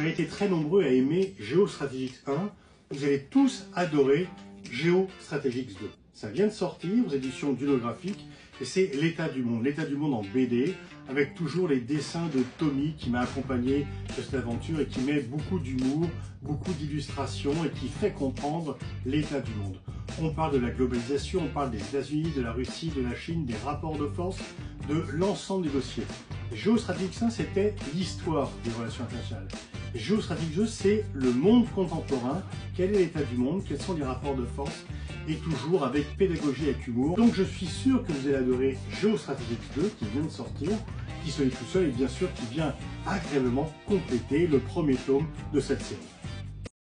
avez été très nombreux à aimer GeoStrategix 1. Vous allez tous adorer GeoStrategix 2. Ça vient de sortir aux éditions Dunographique et c'est l'état du monde en BD, avec toujours les dessins de Tommy qui m'a accompagné de cette aventure et qui met beaucoup d'humour, beaucoup d'illustrations et qui fait comprendre l'état du monde. On parle de la globalisation, on parle des États-Unis, de la Russie, de la Chine, des rapports de force, de l'ensemble du dossier. GeoStrategix 1, c'était l'histoire des relations internationales. GeoStrategix 2, c'est le monde contemporain, quel est l'état du monde, quels sont les rapports de force, et toujours avec pédagogie et avec humour. Donc je suis sûr que vous allez adorer GeoStrategix 2 qui vient de sortir, qui se lit tout seul et bien sûr qui vient agréablement compléter le premier tome de cette série.